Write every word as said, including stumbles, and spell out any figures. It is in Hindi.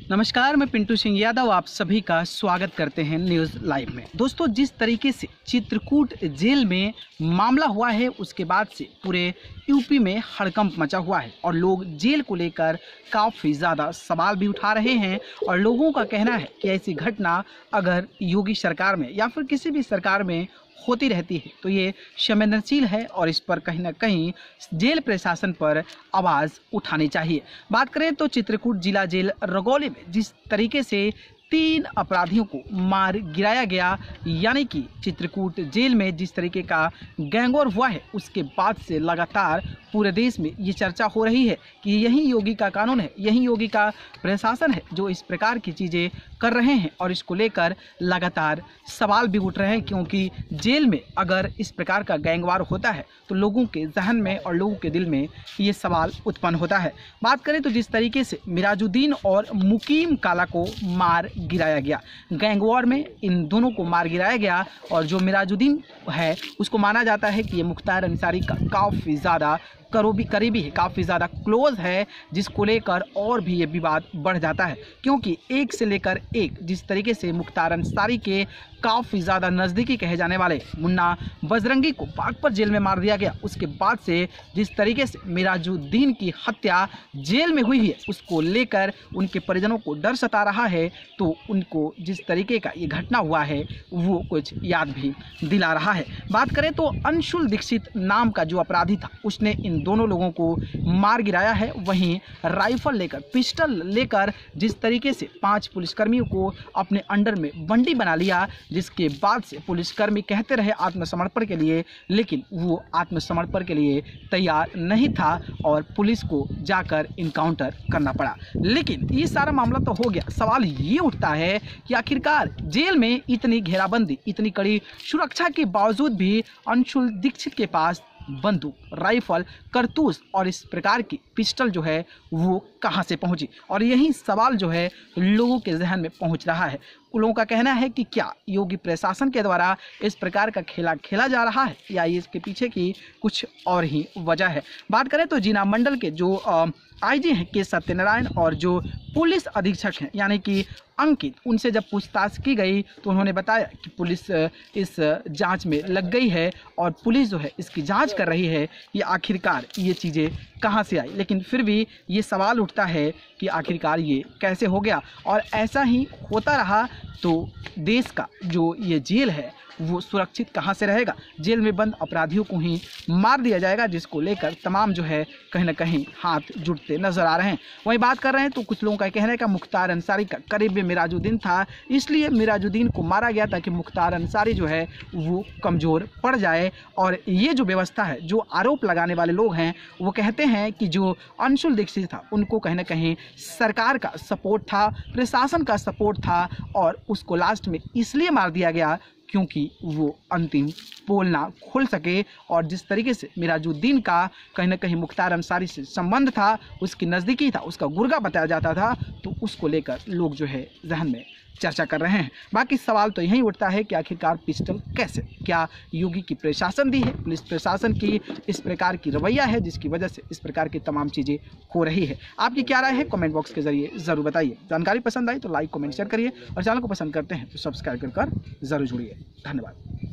नमस्कार, मैं पिंटू सिंह यादव आप सभी का स्वागत करते हैं न्यूज़ लाइव में। दोस्तों, जिस तरीके से चित्रकूट जेल में मामला हुआ है उसके बाद से पूरे यूपी में हड़कंप मचा हुआ है और लोग जेल को लेकर काफ़ी ज़्यादा सवाल भी उठा रहे हैं और लोगों का कहना है कि ऐसी घटना अगर योगी सरकार में या फिर किसी भी सरकार में होती रहती है तो ये संवेदनशील है और इस पर कहीं ना कहीं जेल प्रशासन पर आवाज़ उठानी चाहिए। बात करें तो चित्रकूट जिला जेल रगौली में जिस तरीके से तीन अपराधियों को मार गिराया गया, यानी कि चित्रकूट जेल में जिस तरीके का गैंगवॉर हुआ है उसके बाद से लगातार पूरे देश में ये चर्चा हो रही है कि यही योगी का कानून है, यही योगी का प्रशासन है जो इस प्रकार की चीज़ें कर रहे हैं और इसको लेकर लगातार सवाल भी उठ रहे हैं, क्योंकि जेल में अगर इस प्रकार का गैंगवार होता है तो लोगों के जहन में और लोगों के दिल में ये सवाल उत्पन्न होता है। बात करें तो जिस तरीके से मिराजुद्दीन और मुकीम काला को मार गिराया गया, गैंगवॉर में इन दोनों को मार गिराया गया और जो मिराजुद्दीन है उसको माना जाता है कि ये मुख्तार अंसारी का काफ़ी ज़्यादा करीबी करीबी है, काफ़ी ज़्यादा क्लोज है, जिसको लेकर और भी ये विवाद बढ़ जाता है, क्योंकि एक से लेकर एक जिस तरीके से मुख्तार अंसारी के काफ़ी ज़्यादा नज़दीकी कहे जाने वाले मुन्ना बजरंगी को बागपत जेल में मार दिया गया, उसके बाद से जिस तरीके से मिराजुद्दीन की हत्या जेल में हुई है उसको लेकर उनके परिजनों को डर सता रहा है, तो उनको जिस तरीके का ये घटना हुआ है वो कुछ याद भी दिला रहा है। बात करें तो अंशुल दीक्षित नाम का जो अपराधी था उसने इन दोनों लोगों को मार गिराया है। वहीं राइफल लेकर, पिस्टल लेकर जिस तरीके से पांच पुलिसकर्मियों को अपने अंडर में बंदी बना लिया, जिसके बाद से पुलिसकर्मी कहते रहे आत्मसमर्पण के लिए, लेकिन वो आत्मसमर्पण के लिए तैयार नहीं था और पुलिस को जाकर इनकाउंटर करना पड़ा। लेकिन ये सारा मामला तो हो गया, सवाल ये उठता है कि आखिरकार जेल में इतनी घेराबंदी, इतनी कड़ी सुरक्षा के बावजूद भी अंशुल दीक्षित के पास बंदूक, राइफल, कारतूस और इस प्रकार की पिस्टल जो है वो कहां से पहुंची, और यही सवाल जो है लोगों के जहन में पहुंच रहा है। लोगों का कहना है कि क्या योगी प्रशासन के द्वारा इस प्रकार का खेला खेला जा रहा है या इसके पीछे की कुछ और ही वजह है। बात करें तो जिला मंडल के जो आईजी हैं के सत्यनारायण और जो पुलिस अधीक्षक हैं यानी कि अंकित, उनसे जब पूछताछ की गई तो उन्होंने बताया कि पुलिस इस जांच में लग गई है और पुलिस जो है इसकी जांच कर रही है कि आखिरकार ये चीज़ें कहां से आई। लेकिन फिर भी ये सवाल उठता है कि आखिरकार ये कैसे हो गया, और ऐसा ही होता रहा तो देश का जो ये जेल है वो सुरक्षित कहां से रहेगा। जेल में बंद अपराधियों को ही मार दिया जाएगा, जिसको लेकर तमाम जो है कहीं ना कहीं हाथ जुड़ते नजर आ रहे हैं। वहीं बात कर रहे हैं तो कुछ लोगों का कहना है कि मुख्तार अंसारी का करीब मिराजुद्दीन था, इसलिए मिराजुद्दीन को मारा गया ताकि मुख्तार अंसारी जो है वो कमज़ोर पड़ जाए। और ये जो व्यवस्था है, जो आरोप लगाने वाले लोग हैं वो कहते हैं कि जो अंशुल दीक्षित था उनको कहीं ना कहीं सरकार का सपोर्ट था, प्रशासन का सपोर्ट था और उसको लास्ट में इसलिए मार दिया गया क्योंकि वो अंतिम पोल ना खोल सके। और जिस तरीके से मिराजुद्दीन का कहीं ना कहीं मुख्तार अंसारी से संबंध था, उसकी नज़दीकी था, उसका गुर्गा बताया जाता था, तो उसको लेकर लोग जो है जहन में चर्चा कर रहे हैं। बाकी सवाल तो यही उठता है कि आखिरकार पिस्टल कैसे, क्या योगी की प्रशासन दी है, पुलिस प्रशासन की इस प्रकार की रवैया है जिसकी वजह से इस प्रकार की तमाम चीज़ें हो रही है। आपकी क्या राय है कमेंट बॉक्स के जरिए ज़रूर बताइए। जानकारी पसंद आई तो लाइक कमेंट शेयर करिए और चैनल को पसंद करते हैं तो सब्सक्राइब कर कर जरूर जुड़िए। धन्यवाद।